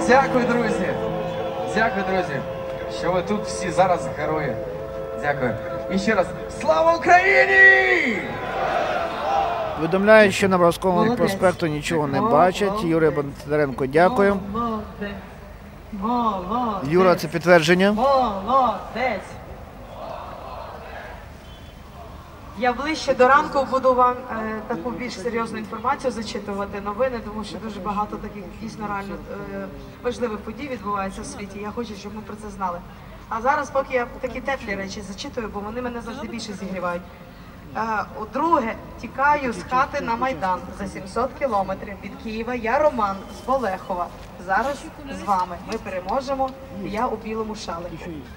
Дякую, друзі. Дякую, друзі, що ви тут всі зараз герої. Дякую. І ще раз, слава Україні! Повідомляють, що на Бровському проспекту нічого не бачать. Юрій Бондаренко, дякую. Юра, це підтвердження. Молодець. Я ближче до ранку буду вам таку більш серйозну інформацію зачитувати, новини, тому що дуже багато таких дійсно реально важливих подій відбувається в світі. Я хочу, щоб ми про це знали. А зараз, поки я такі теплі речі зачитую, бо вони мене завжди більше зігрівають. Удруге, тікаю з хати на Майдан за 700 кілометрів від Києва. Я Роман з Болехова. Зараз з вами. Ми переможемо. Я у білому шали.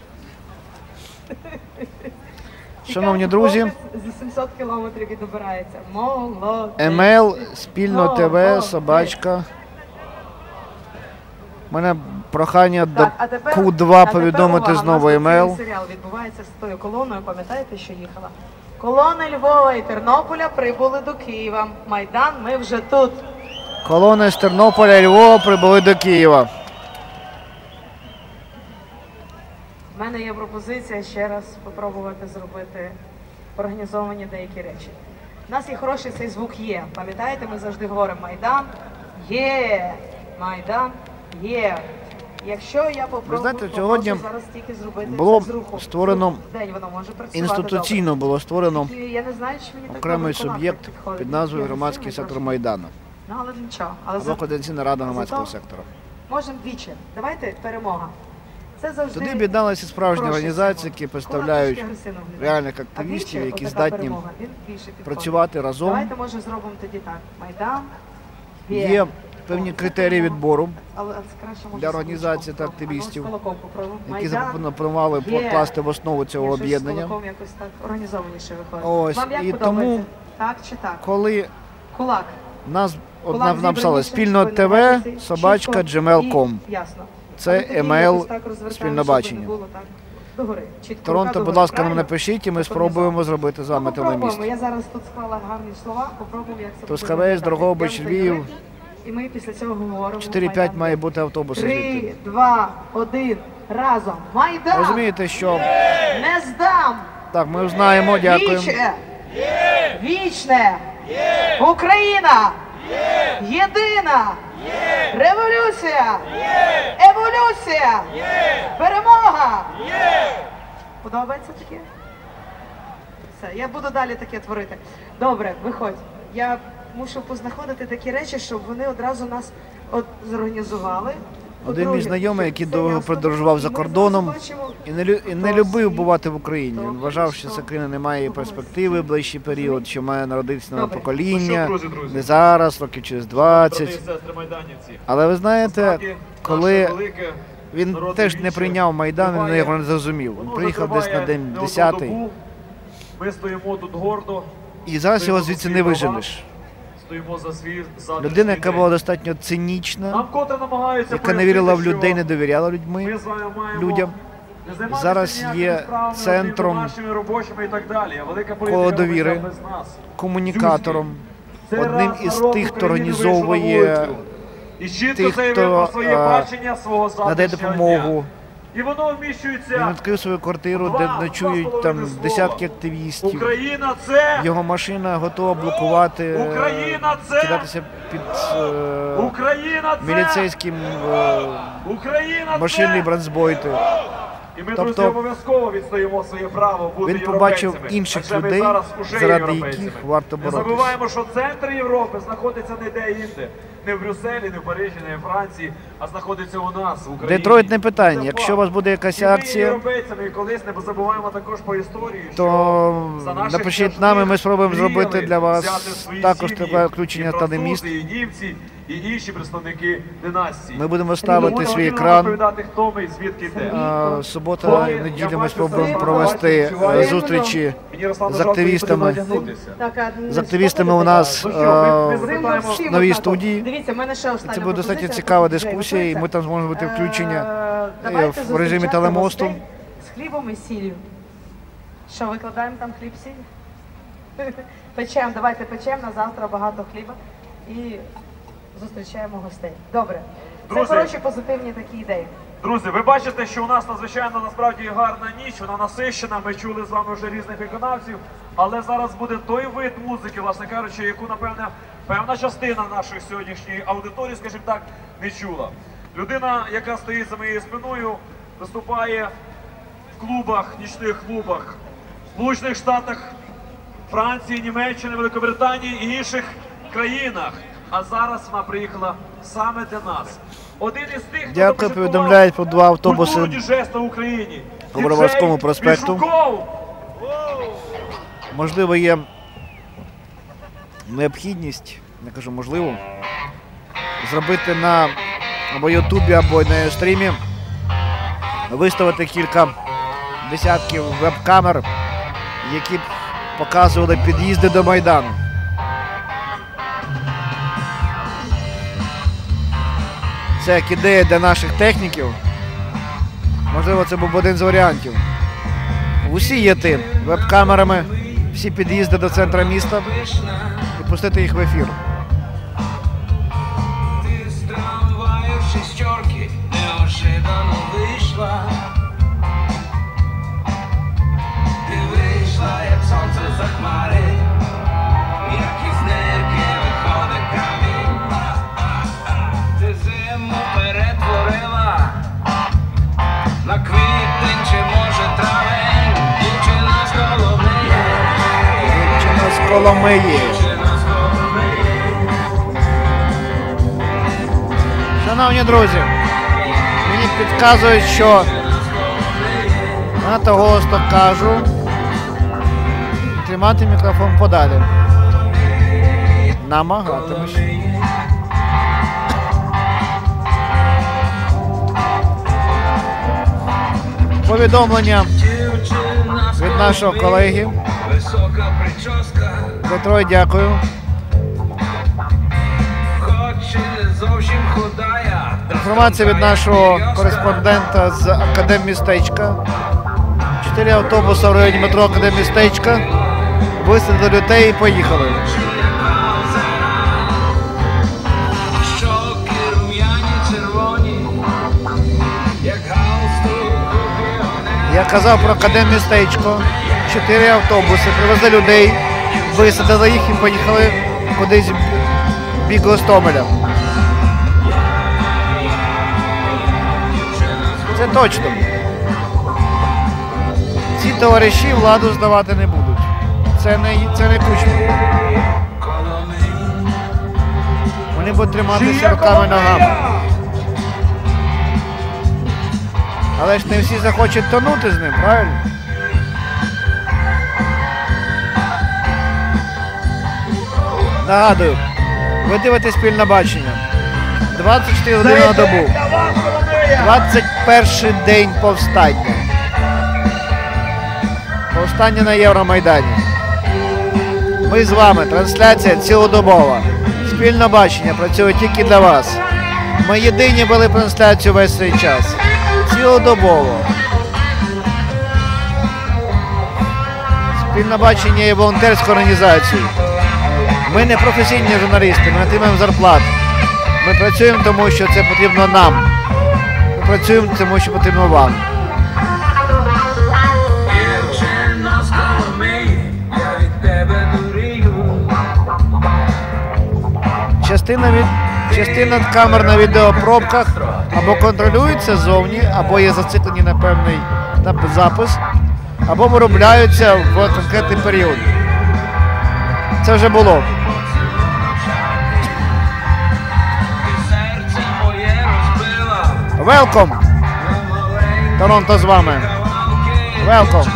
Шановні друзі, зі 700 кілометрів і добирається. Молодець. емейл, спільно ТВ, собачка. У мене прохання до Q2 повідомити знову емейл. Серіал відбувається з тою колоною, пам'ятаєте, що їхала? Колони Львова і Тернополя прибули до Києва. Майдан, ми вже тут. Колони з Тернополя і Львова прибули до Києва. У мене є пропозиція ще раз спробувати зробити організовані деякі речі. У нас є хороший цей звук «є». Пам'ятаєте, ми завжди говоримо «Майдан є», «Майдан є». Якщо я попробую сьогодні зараз тільки зробити було це з руху, створено, день воно може працювати інституційно добре. було створено Я не знаю, чи мені окремий так суб'єкт під назвою Громадський сектор Майдану. Ну, але нічого. Але Або Координаційна рада громадського зато сектора. можемо двічі. Давайте перемога. Це завжди Туди об'єдналися справжні хороший організації, символ. які представляють Кулак трошки агресивно виглядає. реальних А активістів, двічі які отака здатні перемога. Він більше підходить. працювати разом. Давайте, може, зробимо тоді так. Майдан Є певні критерії відбору але краще, може, для з організацій та кулаком. активістів, А ну, з кулаком попробуємо. які Майдан запропонували є. покласти в основу цього Якщо з об'єднання. кулаком якось так організованіше виходить. Ось, Вам як і подобається? тому, Так чи так? коли Кулак. нас Кулак написали зібраніше, спільно щоб ТВ, намагатися собачка, чітко gmail.com. і ясно. Це Але тоді емейл якось так розвертаємо, спільне щоб не бачення. було так догори. Чітко Торонто, рука будь догори, ласка, нам правильно? напишіть, і ми Так, спробуємо організовано. зробити з вами телеміст. Попробуємо. Я зараз тут склала гарні слова, попробуємо, як це буде Трускавець, виглядати. Дрогобич, Йдемо Львів. за і ми після цього говоримо. 4-5 Майдан. має бути автобуси 3, звідти. 2, 1, разом. Майдан! Розумієте, що... Не здам! Так, ми знаємо, дякуємо. Вічне! Вічне! Україна! Єдина! Революція! Еволюція! Перемога! Подобається таке? Все, я буду далі таке творити. Добре, виходь. Я мушу познаходити такі речі, щоб вони одразу нас зорганізували. Один мій По-друге, знайомий, який це довго ясно. подорожував за І ми кордоном зараз бачимо, і не любив бувати в Україні. Він вважав, що ця країна не має перспективи в ближчий період, що має народитися нове Добре. покоління, Друзі. не зараз, років через 20. Але ви знаєте, коли він теж не прийняв Майдан, він його не зрозумів. Він приїхав десь на день 10-й, Ми стоїмо тут гордо, і зараз його звідси не виженеш. стоїмо за свій завтрашній Людина, яка день. була достатньо цинічна, Нам котре намагаються яка не вірила в пояснити, людей, не що довіряла ми людьми, з вами маємо людям, не займатися зараз ніякими є справами, центром нашими робочими і так далі. А велика коло політика довіри, робиться без нас. комунікатором, Це одним раз із на рок тих, хто України вийшов на організовує, вулицю. І чітко тих, заявив хто, про своє бачення свого надає завтрашнього допомогу. дня. І воно вміщується. Він відкрив свою квартиру, де ночують там десятки активістів. Україна це! Його машина готова блокувати, Україна це! кидатися під Україна це! міліцейським Україна машинні це! бранцбойти. І ми, Тобто, друзі, обов'язково відстоїмо своє право бути він побачив європейцями. інших Адже ми людей, зараз уже заради європейцями. яких варто Не боротися. забуваємо, що центр Європи знаходиться не де-інде. Не в Брюсселі, не в Парижі, не в Франції, а знаходиться у нас, в Україні. Детройт не питання. Це Якщо у факт. вас буде якась І ми акція, європейцями, і колись не забуваємо також по історії, то що за наших напишіть нам, і ми спробуємо мріяли зробити для вас взяти свої також сім'ї, таке включення і «Стане міст». французи, і німці, і інші представники династії. Ми будемо ставити Тому свій потрібно екран. розповідати, хто ми і звідки йде. Субота і неділя ми спробуємо провести зустрічі з активістами. З активістами у нас в новій студії. Дивіться, в мене ще остання Це буде достатньо пропозиція. цікава дискусія, і ми там зможемо бути включення Давайте в режимі зустрічати телемосту. гостей з хлібом і сіллю. Що, викладаємо там хліб, сіль? Печемо, давайте печемо, на завтра багато хліба і зустрічаємо гостей. Добре. Друзі, хороші, позитивні такі ідеї. Друзі, ви бачите, що у нас надзвичайно насправді гарна ніч, вона насищена, ми чули з вами вже різних виконавців, але зараз буде той вид музики, власне кажучи, яку, напевне, певна частина нашої сьогоднішньої аудиторії, скажімо так, не чула. Людина, яка стоїть за моєю спиною, виступає в клубах, нічних клубах, в Сполучених Штатах, Франції, Німеччини, Великобританії і інших країнах. А зараз вона приїхала саме для нас. Один із тих, хто Дякую, повідомляють про 2 автобуси культуру діджейства в Україні. по Броварському проспекту. Пішуков! Можливо, є необхідність, не кажу можливо, зробити на або Ютубі, або на стрімі, виставити кілька десятків веб-камер, які б показували під'їзди до Майдану. Це як ідея для наших техніків. Можливо, це був один з варіантів. Усі є тим веб-камерами, всі під'їзди до центра міста і пустити їх в ефір. Ти з трамваю в шістерки неожиданно вийшла. Ти вийшла, як сонце за хмари, як із нирки виходить камінь. Ти зиму перетворила на квітень чи може травень. Дівчина з Коломиї. Дівчина з Коломиї. Шановні друзі, мені підказують, що надто голосно кажу, тримати мікрофон подалі. Намагатимусь. Повідомлення від нашого колеги. Висока прическа, Петро, дякую. хоч і не зовсім худая. Інформація від нашого кореспондента з Академмістечка. 4 автобуси в районі метро Академмістечка. Висадили людей і поїхали. Щоки рум'яні, червоні, як галстук вогнений. Я казав про Академмістечко. 4 автобуси, привезли людей, висадили їх і поїхали кудись в бік Гостомеля. Це точно. Ці товариші владу здавати не будуть. Це не Кучма. Вони будуть триматися руками ногами. Але ж не всі захочуть тонути з ним, правильно? Нагадую, ви дивитесь спільне бачення. 24 години на добу. 21 день повстання. Повстання на Євромайдані. Ми з вами. Трансляція цілодобова. Спільне бачення працює тільки для вас. Ми єдині вели трансляцію весь цей час. Цілодобово. Спільне бачення є волонтерською організацією. Ми не професійні журналісти, ми отримуємо зарплату. Ми працюємо тому, що це потрібно нам. Ми працюємо тому, що потрібно вам. Дівчино з Коломиї, я від тебе дурію. Частина камер на відеопробках або контролюються ззовні, або є зациклені на певний запис, або виробляються в конкретний період. Це вже було. Серце моє розбила. Welcome! Торонто з вами. Welcome!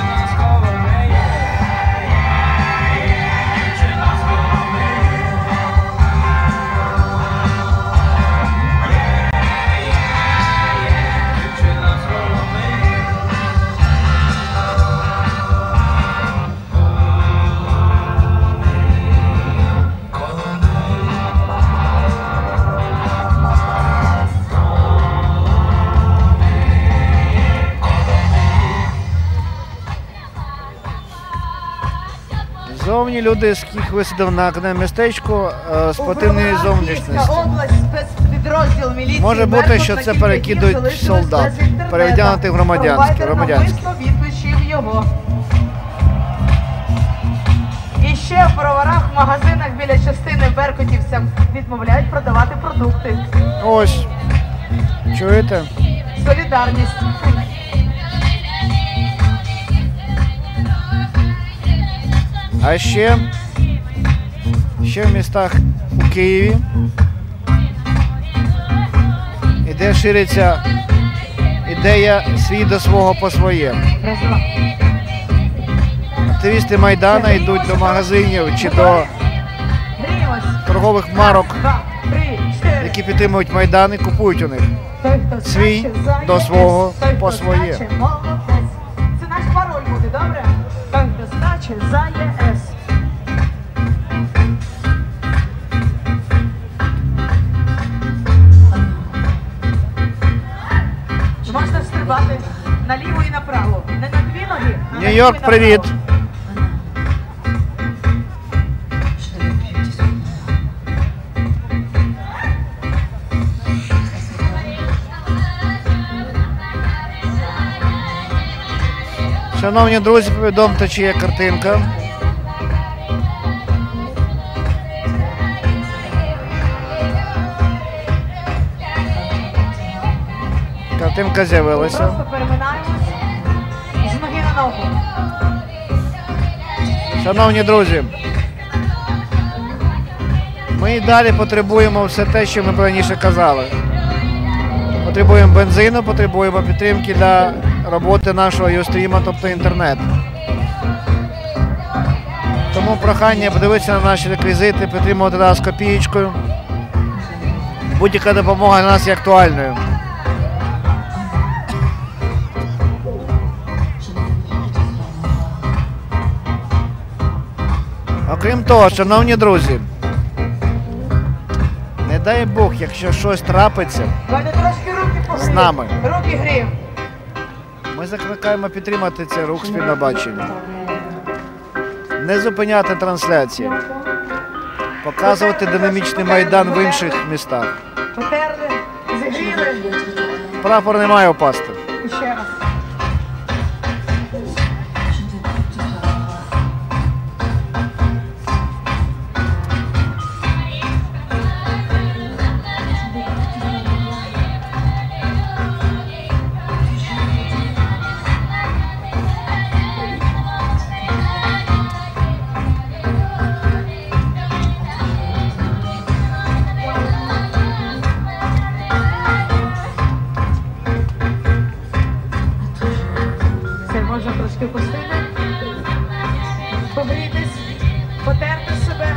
Зовні люди, з яких висадив на Академмістечку, спортивної зовнішності. область підрозділ міліції Може бути, «Беркут» що на це кілька перекидують днів залишилось солдат, без інтернету. перевдягнути в громадянське. Провайдер навмисно відключив його. І ще в броварах в магазинах біля частини беркутівцям відмовляють продавати продукти. Ось. Чуєте? Солідарність. А ще в містах у Києві, де шириться ідея свій до свого по своє. Активісти Майдана йдуть до магазинів чи до Гріємось. торгових марок, 2, 3, 4. які підтримують Майдан і купують у них. Той, хто свій скаче за до ЄС. свого Той, по хто своє. скаче, молодець. Це наш пароль буде, добре? Той, хто скаче за ЄС. Можна стрибати наліво і направо. Не на дві ноги, а на Нью-Йорк, дві привіт! направо. Шановні друзі, повідомте, чи є картинка. Картинка з'явилася. Просто переминаємось з ноги на ногу. Шановні друзі, ми і далі потребуємо все те, що ми раніше казали. Потребуємо бензину, потребуємо підтримки для роботи нашого юстріма, тобто інтернет. Тому прохання подивитися на наші реквізити, підтримувати нас копієчкою. Будь-яка допомога для нас є актуальною. Окрім того, шановні друзі, не дай Бог, якщо щось трапиться Давайте трошки руки погріємо. з нами, Руки гріємо. ми закликаємо підтримати цей рух спільного бачення. Не зупиняти трансляції, показувати динамічний Майдан в інших містах. Потерли, зігріли. Прапор не має впасти. І ще раз. Все, можна трошки пустити. Погрітись, потерти себе.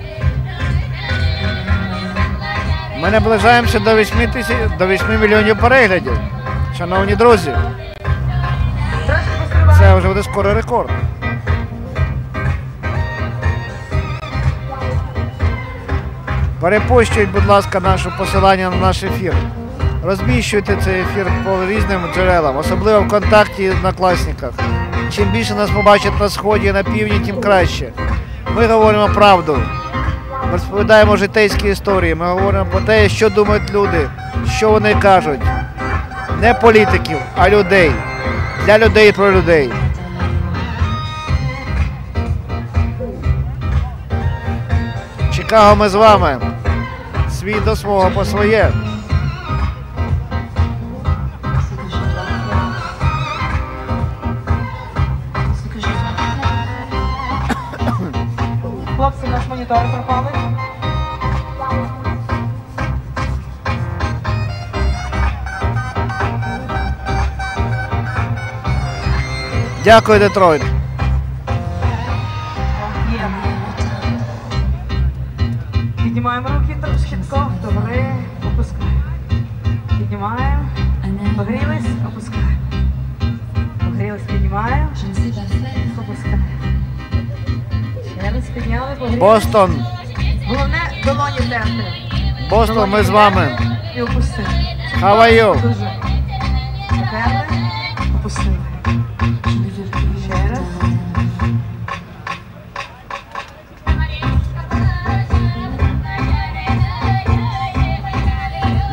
Ми наближаємося до 8 мільйонів переглядів. Шановні друзі, Трошки пострибаємо. це вже буде скоро рекорд. Перепощують, будь ласка, наше посилання на наш ефір. Розміщуйте цей ефір по різним джерелам, особливо в контакті і однокласниках. Чим більше нас побачать на сході і на півдні, тим краще. Ми говоримо правду. Ми розповідаємо житейські історії. Ми говоримо про те, що думають люди, що вони кажуть. Не політиків, а людей. Для людей і про людей. Чикаго, ми з вами. Свій до свого по своє. Хлопці, наш монітор пропали. Дякую, Детройт. Є. Піднімаємо руки трошки тако. Добре. Опускаємо. Піднімаємо. Погрілись, опускаємо. Погрілись, піднімаємо. Опускаємо. Ще раз підняли, погрілись. Бостон. Головне долоні терти. Бостон, ми з вами. І опустили. How are you? Дуже. Потерли, опустили. Ще раз.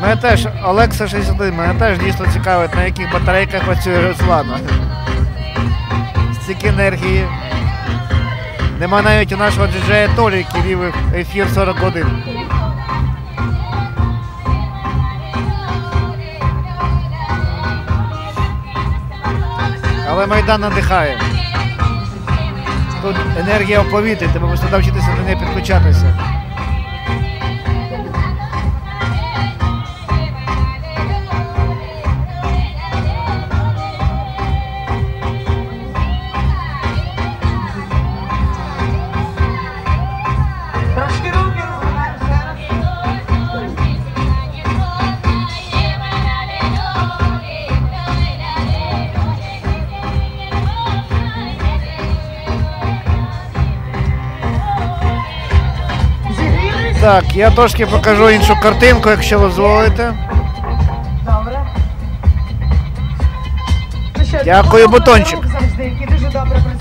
Мене теж, Олекса 61, мене теж дійсно цікавить, на яких батарейках працює Руслана. Стільки енергії. Нема навіть у нашого діджея Толі, який рівив ефір 40 годин. Але Майдан надихає. Тут енергія в повітрі, тебе можна навчитися до неї підключатися. Трошки руки розгинаємо ще раз. Зігрілись? Так, я трошки покажу іншу картинку, якщо ви дозволите. Добре. Ну що, Дякую, допомога Бутончик. рук завжди, які дуже добре